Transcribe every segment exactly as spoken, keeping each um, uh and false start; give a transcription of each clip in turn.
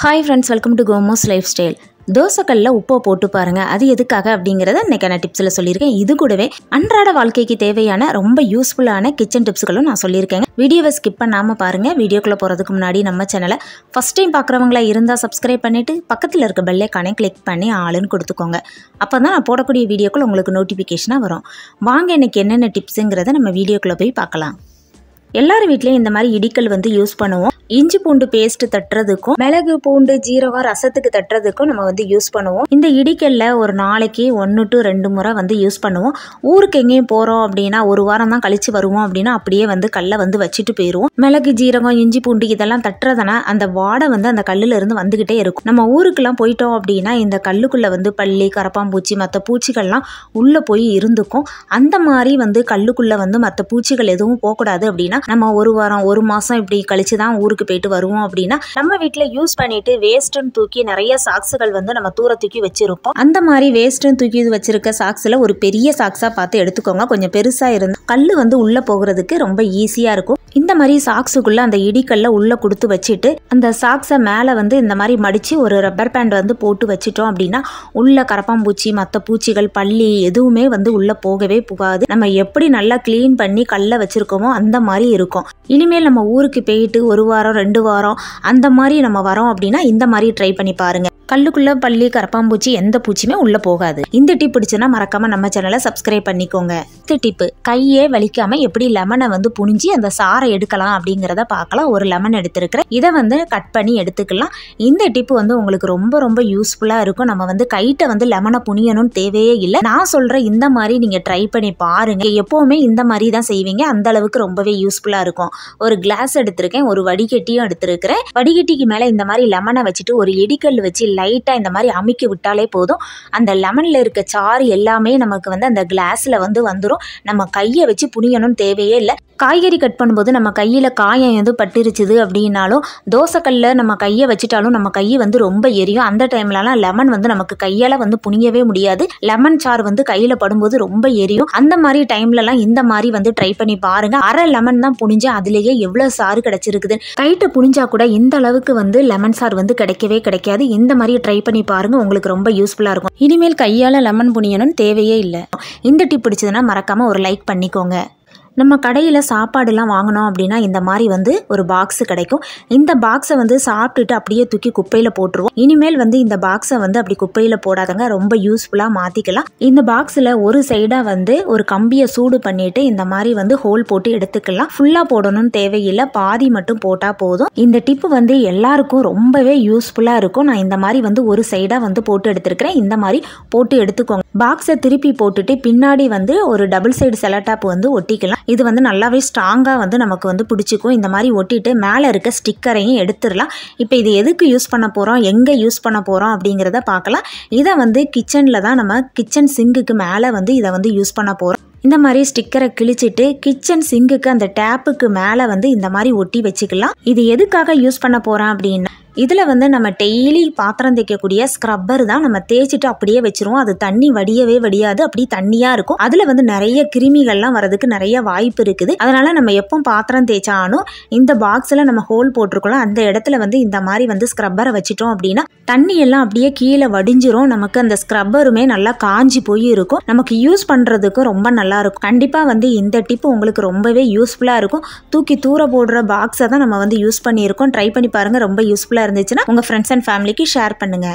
Hi friends, welcome to Gomo's Lifestyle. தோசைக்கல்ல உப்பு போட்டு பாருங்க. அது எதுக்காக அப்படிங்கறத இன்னைக்கான டிப்ஸ்ல சொல்லியிருக்கேன். இது கூடவே அன்றாட வாழ்க்கைக்கு தேவையான ரொம்ப யூஸ்ஃபுல்லான கிச்சன் டிப்ஸ்களும் நான் சொல்லியிருக்கேன். வீடியோவை ஸ்கிப் பண்ணாம பாருங்க. வீடியோக்குள்ள போறதுக்கு முன்னாடி நம்ம சேனலை ஃபர்ஸ்ட் டைம் பார்க்குறவங்களா இருந்தா சப்ஸ்கிரைப் பண்ணிட்டு பக்கத்துல இருக்க பெல் ஐகானை கிளிக் பண்ணி ஆளுன்னு கொடுத்துக்கோங்க. அப்பதான் நான் போடக்கூடிய வீடியோக்கள் உங்களுக்கு நோட்டிபிகேஷனா வரும். வாங்க இன்னைக்கு என்னென்ன டிப்ஸ்ங்கிறத நம்ம வீடியோக்குள்ள போய் பார்க்கலாம். எல்லார் வீட்லயும் இந்த மாதிரி இடிக்கல் வந்து யூஸ் பண்ணுவோம். இஞ்சி பூண்டு பேஸ்ட் தட்டுறதுக்கும் மிளகு பூண்டு ஜீரகம் ரசத்துக்கு தட்டுறதுக்கும் நம்ம வந்து யூஸ் பண்ணுவோம். இந்த இடிக்கல்ல ஒரு நாளைக்கு ஒன்று டு ரெண்டு முறை வந்து யூஸ் பண்ணுவோம். ஊருக்கு எங்கேயும் போறோம் அப்படின்னா ஒரு வாரம் தான் கழிச்சு வருவோம் அப்படின்னா அப்படியே வந்து கல்லை வந்து வச்சுட்டு போயிடுவோம். மிளகு ஜீரகம் இஞ்சி பூண்டு இதெல்லாம் தட்டுறதுனா அந்த வாடை வந்து அந்த கல்லுல இருந்து வந்துகிட்டே இருக்கும். நம்ம ஊருக்குலாம் போயிட்டோம் அப்படின்னா இந்த கல்லுக்குள்ள வந்து பல்லி கரப்பாம்பூச்சி மற்ற பூச்சிகள்லாம் உள்ள போய் இருந்துக்கும். அந்த மாதிரி வந்து கல்லுக்குள்ள வந்து மற்ற பூச்சிகள் எதுவும் போகக்கூடாது அப்படின்னா நம்ம ஒரு வாரம் ஒரு மாசம் இப்படி கழிச்சு தான் ஊருக்கு போயிட்டு வருவோம் அப்படின்னா நம்ம வீட்டில் யூஸ் பண்ணிட்டு வேஸ்ட்னு தூக்கி நிறைய சாக்ஸுகள் வந்து நம்ம தூர தூக்கி வச்சிருப்போம். அந்த மாதிரி வேஸ்ட்னு தூக்கி வச்சிருக்க சாக்ஸ்ல ஒரு பெரிய சாக்ஸா பார்த்து எடுத்துக்கோங்க. கொஞ்சம் பெருசா இருந்து கல்லு வந்து உள்ள போகிறதுக்கு ரொம்ப ஈஸியா இருக்கும். இந்த மாதிரி சாக்ஸுக்குள்ள அந்த இடிக்கல்ல உள்ள கொடுத்து வச்சுட்டு அந்த சாக்ஸை மேலே வந்து இந்த மாதிரி மடிச்சு ஒரு ரப்பர் பேண்ட் வந்து போட்டு வச்சிட்டோம் அப்படின்னா உள்ள கரப்பாம்பூச்சி மற்ற பூச்சிகள் பல்லி எதுவுமே வந்து உள்ள போகவே போகாது. நம்ம எப்படி நல்லா கிளீன் பண்ணி கல்ல வச்சிருக்கோமோ அந்த மாதிரி இருக்கும். இனிமேல் நம்ம ஊருக்கு போயிட்டு ஒரு வாரம் ரெண்டு வாரம் அந்த மாதிரி நம்ம வரோம் அப்படின்னா இந்த மாதிரி ட்ரை பண்ணி பாருங்க. கல்லுக்குள்ள பல்லி கரப்பாம்பூச்சி எந்த பூச்சியுமே உள்ள போகாது. இந்த டிப் பிடிச்சுன்னா மறக்காம நம்ம சேனலை சப்ஸ்கிரைப் பண்ணிக்கோங்க. இந்த டிப்பு கையே வலிக்காம எப்படி லெமனை வந்து புனிஞ்சி அந்த சாரை எடுக்கலாம் அப்படிங்கிறத பார்க்கலாம். ஒரு லெமன் எடுத்திருக்கிறேன். இதை வந்து கட் பண்ணி எடுத்துக்கலாம். இந்த டிப்பு வந்து உங்களுக்கு ரொம்ப ரொம்ப யூஸ்ஃபுல்லா இருக்கும். நம்ம வந்து கைட்ட வந்து லெமனை புனியணும்னு தேவையே இல்லை. நான் சொல்ற இந்த மாதிரி நீங்க ட்ரை பண்ணி பாருங்க. எப்பவுமே இந்த மாதிரி தான் செய்வீங்க. அந்த அளவுக்கு ரொம்பவே யூஸ்ஃபுல்லா இருக்கும். ஒரு கிளாஸ் எடுத்திருக்கேன். ஒரு வடிகட்டியும் எடுத்திருக்கிறேன். வடிகட்டிக்கு மேல இந்த மாதிரி லெமனை வச்சுட்டு ஒரு இடிக்கல் வச்சு லைட்டா இந்த மாதிரி அமுக்கி விட்டாலே போதும். அந்த லெமன்ல இருக்க சாறு எல்லாமே நமக்கு வந்து அந்த கிளாஸ்ல வந்து வந்துடும். நம்ம கையை வச்சு புனியணும்னு தேவையே இல்லை. காய்கறி கட் பண்ணும்போது நம்ம கையில் காயம் எதுவும் பட்டுருச்சுது அப்படின்னாலும் தோசைக்கல்ல நம்ம கையை வச்சுட்டாலும் நம்ம கை வந்து ரொம்ப எரியும். அந்த டைம்லலாம் லெமன் வந்து நமக்கு கையால் வந்து புனியவே முடியாது. லெமன் சாறு வந்து கையில் படும்போது ரொம்ப எரியும். அந்த மாதிரி டைம்லலாம் இந்த மாதிரி வந்து ட்ரை பண்ணி பாருங்க. அரை லெமன் தான் புனிஞ்சு அதுலேயே எவ்வளோ சாறு கிடைச்சிருக்குது. கைட்டு புனிஞ்சா கூட இந்த அளவுக்கு வந்து லெமன் சாறு வந்து கிடைக்கவே கிடைக்காது. இந்த மாதிரி ட்ரை பண்ணி பாருங்க. உங்களுக்கு ரொம்ப யூஸ்ஃபுல்லாக இருக்கும். இனிமேல் கையால் லெமன் புனியணும்னு தேவையே இல்லை. இந்த டிப் பிடிச்சதுன்னா மறக்காம ஒரு லைக் பண்ணிக்கோங்க. நம்ம கடையில் சாப்பாடுலாம் வாங்கினோம் அப்படின்னா இந்த மாதிரி வந்து ஒரு பாக்ஸ் கிடைக்கும். இந்த பாக்ஸை வந்து சாப்பிட்டுட்டு அப்படியே தூக்கி குப்பையில் போட்டுருவோம். இனிமேல் வந்து இந்த பாக்ஸை வந்து அப்படி குப்பையில் போடாதங்க. ரொம்ப யூஸ்ஃபுல்லாக மாற்றிக்கலாம். இந்த பாக்ஸில் ஒரு சைடாக வந்து ஒரு கம்பியை சூடு பண்ணிட்டு இந்த மாதிரி வந்து ஹோல் போட்டு எடுத்துக்கலாம். ஃபுல்லாக போடணும்னு தேவையில்லை. பாதி மட்டும் போட்டால் போதும். இந்த டிப்பு வந்து எல்லாருக்கும் ரொம்பவே யூஸ்ஃபுல்லாக இருக்கும். நான் இந்த மாதிரி வந்து ஒரு சைடாக வந்து போட்டு எடுத்துருக்கிறேன். இந்த மாதிரி போட்டு எடுத்துக்கோங்க. பாக்ஸை திருப்பி போட்டுட்டு பின்னாடி வந்து ஒரு டபுள் சைடு செலோடாப் வந்து ஒட்டிக்கலாம். இது வந்து நல்லாவே ஸ்ட்ராங்காக வந்து நமக்கு வந்து பிடிச்சிக்கும். இந்த மாதிரி ஒட்டிட்டு மேலே இருக்க ஸ்டிக்கரையும் எடுத்துடலாம். இப்போ இது எதுக்கு யூஸ் பண்ண போகிறோம் எங்கே யூஸ் பண்ண போகிறோம் அப்படிங்கிறத பார்க்கலாம். இதை வந்து கிச்சனில் தான் நம்ம கிச்சன் சிங்குக்கு மேலே வந்து இதை வந்து யூஸ் பண்ண போகிறோம். இந்த மாதிரி ஸ்டிக்கரை கிழிச்சிட்டு கிச்சன் சிங்குக்கு அந்த டேப்புக்கு மேலே வந்து இந்த மாதிரி ஒட்டி வச்சுக்கலாம். இது எதுக்காக யூஸ் பண்ண போகிறோம் அப்படின்னா இதில் வந்து நம்ம டெய்லி பாத்திரம் தேய்க்கக்கூடிய ஸ்க்ரப்பர் தான் நம்ம தேய்ச்சிட்டு அப்படியே வச்சிருவோம். அது தண்ணி வடியவே வடியாது. அப்படி தண்ணியாக இருக்கும். அதில் வந்து நிறைய கிருமிகள்லாம் வரதுக்கு நிறைய வாய்ப்பு இருக்குது. அதனால் நம்ம எப்போ பாத்திரம் தேய்ச்சாலும் இந்த பாக்ஸில் நம்ம ஹோல் போட்டிருக்கோம். அந்த இடத்துல வந்து இந்த மாதிரி வந்து ஸ்க்ரப்பரை வச்சிட்டோம் அப்படின்னா தண்ணி எல்லாம் அப்படியே கீழே வடிஞ்சிரும். நமக்கு அந்த ஸ்க்ரப்பருமே நல்லா காஞ்சி போய் இருக்கும். நமக்கு யூஸ் பண்ணுறதுக்கும் ரொம்ப நல்லா இருக்கும். கண்டிப்பாக வந்து இந்த டிப்பு உங்களுக்கு ரொம்பவே யூஸ்ஃபுல்லாக இருக்கும். தூக்கி தூர போடுற பாக்ஸை தான் நம்ம வந்து யூஸ் பண்ணியிருக்கோம். ட்ரை பண்ணி பாருங்கள். ரொம்ப யூஸ்ஃபுல்லாக இருந்துச்சுன்னா உங்க ஃப்ரெண்ட்ஸ் அண்ட் ஃபேமிலிக்கு ஷேர் பண்ணுங்க.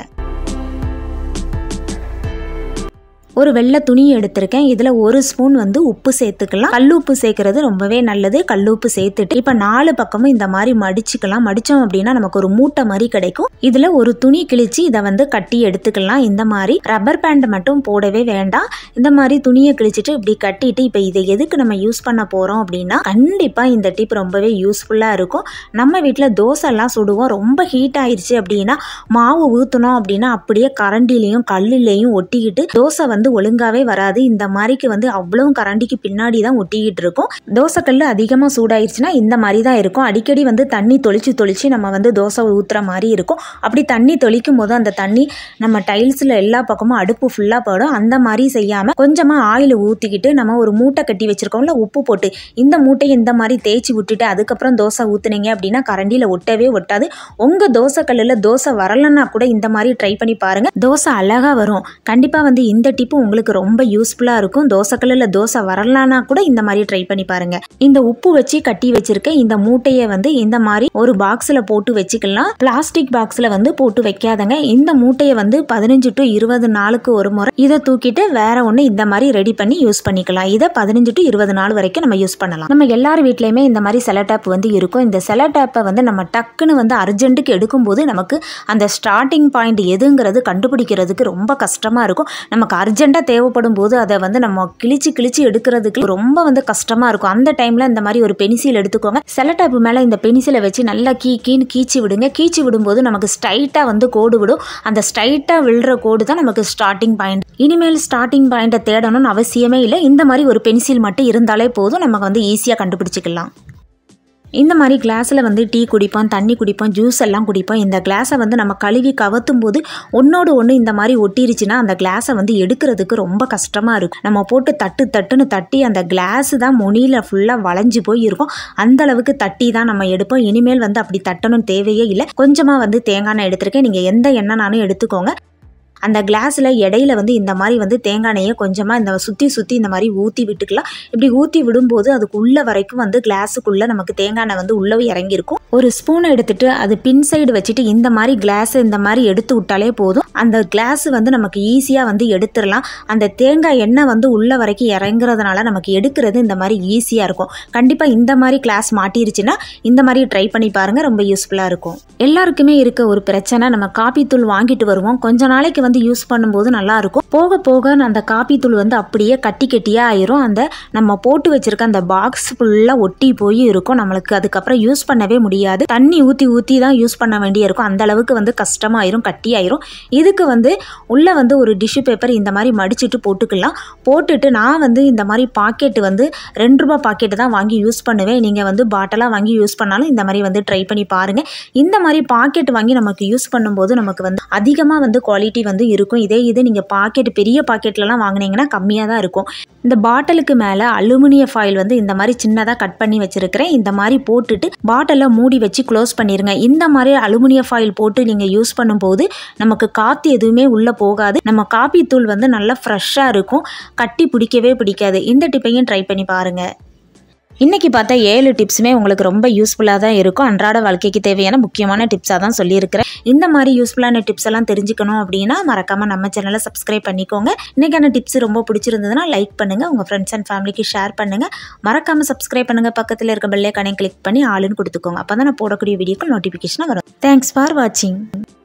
ஒரு வெள்ளை துணி எடுத்திருக்கேன். இதில் ஒரு ஸ்பூன் வந்து உப்பு சேர்த்துக்கலாம். கல் உப்பு சேர்க்கறது ரொம்பவே நல்லது. கல் உப்பு சேர்த்துட்டு இப்போ நாலு பக்கமும் இந்த மாதிரி மடிச்சுக்கலாம். மடித்தோம் அப்படின்னா நமக்கு ஒரு மூட்டை மாதிரி கிடைக்கும். இதில் ஒரு துணி கிழிச்சு இதை வந்து கட்டி எடுத்துக்கலாம். இந்த மாதிரி ரப்பர் பேண்ட் மட்டும் போடவே வேண்டாம். இந்த மாதிரி துணியை கிழிச்சிட்டு இப்படி கட்டிட்டு இப்போ இதை எதுக்கு நம்ம யூஸ் பண்ண போகிறோம் அப்படின்னா கண்டிப்பாக இந்த டிப் ரொம்பவே யூஸ்ஃபுல்லாக இருக்கும். நம்ம வீட்டில் தோசைலாம் சுடுவோம். ரொம்ப ஹீட் ஆயிடுச்சு அப்படின்னா மாவு ஊற்றணும் அப்படின்னா அப்படியே கரண்டிலையும் கல்லுலையும் ஒட்டிக்கிட்டு தோசை வந்து வந்து ஒழுங்காவே வராது. இந்த மாதிரிக்கு வந்து அவ்வளவு கரண்டிக்கு பின்னாடி தான் ஒட்டிக்கிட்டு இருக்கும். தோசைக்கல் அதிகமாக சூடாயிருச்சுன்னா இந்த மாதிரி தான் இருக்கும். அடிக்கடி வந்து தண்ணி தொளிச்சு தொளிச்சு நம்ம வந்து தோசை ஊற்றுற மாதிரி இருக்கும். அப்படி தண்ணி தொளிக்கும் போது அந்த தண்ணி நம்ம டைல்ஸில் எல்லா பக்கமும் அடுப்பு ஃபுல்லாக போடும். அந்த மாதிரி செய்யாமல் கொஞ்சமாக ஆயில் ஊற்றிக்கிட்டு நம்ம ஒரு மூட்டை கட்டி வச்சுருக்கோம்ல உப்பு போட்டு, இந்த மூட்டையை இந்த மாதிரி தேய்ச்சி விட்டுட்டு அதுக்கப்புறம் தோசை ஊற்றுனீங்க அப்படின்னா கரண்டியில் ஒட்டவே ஒட்டாது. உங்கள் தோசைக்கல்லில் தோசை வரலன்னா கூட இந்த மாதிரி ட்ரை பண்ணி பாருங்கள், தோசை அழகாக வரும். கண்டிப்பாக வந்து இந்த டிப்பு உங்களுக்கு ரொம்ப யூஸ்ஃபுல்லாக இருக்கும். தோசைக்கல்லில் தோசை வரலன்னா கூட இந்த மாதிரி ட்ரை பண்ணி பாருங்கள். இந்த உப்பு வச்சு கட்டி வச்சிருக்க இந்த மூட்டையை வந்து இந்த மாதிரி ஒரு பாக்ஸில் போட்டு வச்சுக்கலாம். பிளாஸ்டிக் பாக்ஸில் வந்து போட்டு வைக்காதங்க. இந்த மூட்டையை வந்து பதினஞ்சு டு இருபது நாளுக்கு ஒரு முறை இதை தூக்கிட்டு வேற ஒன்று இந்த மாதிரி ரெடி பண்ணி யூஸ் பண்ணிக்கலாம். இதை பதினஞ்சு டு இருபது நாள் வரைக்கும் நம்ம யூஸ் பண்ணலாம். நம்ம எல்லார் வீட்லையுமே இந்த மாதிரி செலோ டேப் வந்து இருக்கும். இந்த செலோ டேப்பை வந்து நம்ம டக்குன்னு வந்து அர்ஜென்ட்டுக்கு எடுக்கும்போது நமக்கு அந்த ஸ்டார்டிங் பாயிண்ட் எதுங்கிறது கண்டுபிடிக்கிறதுக்கு ரொம்ப கஷ்டமாக இருக்கும். நமக்கு அர்ஜென்ட்டாக தேவைப்படும் போது அதை வந்து நம்ம கிழிச்சு கிழிச்சு எடுக்கிறதுக்கு ரொம்ப வந்து கஷ்டமாக இருக்கும். அந்த டைமில் இந்த மாதிரி ஒரு பென்சில் எடுத்துக்கோங்க. செலோ டேப் மேலே இந்த பென்சிலை வச்சு நல்லா கீ கீன்னு கீச்சி விடுங்க. கீச்சி விடும்போது நமக்கு ஸ்ட்ரைட்டாக வந்து கோடு விடும். அந்த ஸ்ட்ரைட்டாக விழுற கோடு தான் நமக்கு ஸ்டார்டிங் பாயிண்ட். இனிமேல் ஸ்டார்டிங் பாயிண்ட்டை தேடணும்னு அவசியமே இல்லை. இந்த மாதிரி ஒரு பென்சில் மட்டும் இருந்தாலே போதும், நமக்கு வந்து ஈஸியாக கண்டுபிடிச்சிக்கலாம். இந்த மாதிரி கிளாஸில் வந்து டீ குடிப்போம், தண்ணி குடிப்போம், ஜூஸ் எல்லாம் குடிப்போம். இந்த கிளாஸை வந்து நம்ம கழுவி கவத்தும் போது ஒன்னோடு ஒன்று இந்த மாதிரி ஒட்டிருச்சுன்னா அந்த கிளாஸை வந்து எடுக்கிறதுக்கு ரொம்ப கஷ்டமாக இருக்கும். நம்ம போட்டு தட்டு தட்டுன்னு தட்டி அந்த கிளாஸு தான் முனியில் ஃபுல்லாக வளைஞ்சு போய் இருக்கும். அந்த அளவுக்கு தட்டி தான் நம்ம எடுப்போம். இனிமேல் வந்து அப்படி தட்டணும் தேவையே இல்லை. கொஞ்சமாக வந்து தேங்காய் எண்ணெய் எடுத்திருக்கேன். நீங்கள் எந்த எண்ணெய்னாலும் எடுத்துக்கோங்க. அந்த கிளாஸில் இடையில வந்து இந்த மாதிரி வந்து தேங்காய் எண்ணெயை கொஞ்சமாக இந்த சுற்றி சுற்றி இந்த மாதிரி ஊற்றி விட்டுக்கலாம். இப்படி ஊற்றி விடும்போது அதுக்கு உள்ள வரைக்கும் வந்து கிளாஸுக்குள்ளே நமக்கு தேங்காய் எண்ணெய் வந்து உள்ளவே இறங்கியிருக்கும். ஒரு ஸ்பூனை எடுத்துட்டு அது பின் சைடு வச்சுட்டு இந்த மாதிரி கிளாஸை இந்த மாதிரி எடுத்து விட்டாலே போதும். அந்த கிளாஸ் வந்து நமக்கு ஈஸியாக வந்து எடுத்துடலாம். அந்த தேங்காய் எண்ணெய் வந்து உள்ள வரைக்கும் இறங்குறதுனால நமக்கு எடுக்கிறது இந்த மாதிரி ஈஸியாக இருக்கும். கண்டிப்பாக இந்த மாதிரி கிளாஸ் மாட்டிருச்சுன்னா இந்த மாதிரி ட்ரை பண்ணி பாருங்கள், ரொம்ப யூஸ்ஃபுல்லாக இருக்கும். எல்லாருக்குமே இருக்க ஒரு பிரச்சனை, நம்ம காப்பி தூள் வாங்கிட்டு வருவோம், கொஞ்ச நாளைக்கு வந்து யூஸ் பண்ணும்போது நல்லா இருக்கும். போக போக அந்த காப்பி தூள் வந்து அப்படியே கட்டி கட்டியா ஆயிரும். அந்த நம்ம போட்டு வச்சிருக்க அந்த பாக்ஸ் ஃபுல்லா ஒட்டி போய் இருக்கும். நம்மளுக்கு அதுக்கப்புறம் யூஸ் பண்ணவே முடியாது. தண்ணி ஊத்தி ஊத்தி தான் யூஸ் பண்ண வேண்டிய இருக்கும். அந்த அளவுக்கு வந்து கஷ்டமாயிரும், கட்டி ஆயிரும். இதுக்கு வந்து உள்ள வந்து ஒரு டிஷ்யூ பேப்பர் இந்த மாதிரி மடிச்சிட்டு போட்டுக்கலாம். போட்டுட்டு நான் வந்து இந்த மாதிரி பாக்கெட் வந்து ரெண்டு ரூபாய் பாக்கெட் தான் வாங்கி யூஸ் பண்ணுவேன். நீங்க வந்து பாட்டிலா வாங்கி யூஸ் பண்ணாலும் இந்த மாதிரி வந்து ட்ரை பண்ணி பாருங்க. இந்த மாதிரி பாக்கெட் வாங்கி நமக்கு யூஸ் பண்ணும்போது நமக்கு வந்து அதிகமாக வந்து குவாலிட்டி வந்து இருக்கும். இதே இது நீங்கள் பாக்கெட் பெரிய பாக்கெட்லலாம் வாங்கினீங்கன்னா கம்மியாக தான் இருக்கும். இந்த பாட்டிலுக்கு மேலே அலுமினிய ஃபாயில் வந்து இந்த மாதிரி சின்னதாக கட் பண்ணி வச்சுருக்கிறேன். இந்த மாதிரி போட்டுட்டு பாட்டிலை மூடி வச்சு க்ளோஸ் பண்ணிடுங்க. இந்த மாதிரி அலுமினிய ஃபாயில் போட்டு நீங்கள் யூஸ் பண்ணும்போது நமக்கு காற்று எதுவுமே உள்ளே போகாது. நம்ம காப்பி தூள் வந்து நல்லா ஃப்ரெஷ்ஷாக இருக்கும், கட்டி பிடிக்கவே பிடிக்காது. இந்த டிப்பையும் ட்ரை பண்ணி பாருங்கள். இன்றைக்கி பார்த்தா ஏழு டிப்ஸுமே உங்களுக்கு ரொம்ப யூஸ்ஃபுல்லாக தான் இருக்கும். அன்றாட வாழ்க்கைக்கு தேவையான முக்கியமான டிப்ஸாக தான் சொல்லியிருக்கிறேன். இந்த மாதிரி யூஸ்ஃபுல்லான டிப்ஸ் எல்லாம் தெரிஞ்சுக்கணும் அப்படின்னா மறக்காமல் நம்ம சேனலை சப்ஸ்கிரைப் பண்ணிக்கோங்க. இன்றைக்கான டிப்ஸ் ரொம்ப பிடிச்சிருந்ததுன்னா லைக் பண்ணுங்கள், உங்கள் ஃப்ரெண்ட்ஸ் அண்ட் ஃபேமிலிக்கு ஷேர் பண்ணுங்கள். மறக்காமல் சப்ஸ்கிரைப் பண்ணுங்கள். பக்கத்தில் இருக்க பெல் ஐகானை கிளிக் பண்ணி ஆளுன்னு கொடுத்துக்கோங்க. அப்போ தான் நான் போடக்கூடிய வீடியோக்கு நோட்டிஃபிகேஷனாக வரும். தேங்க்ஸ் ஃபார் வாட்சிங்.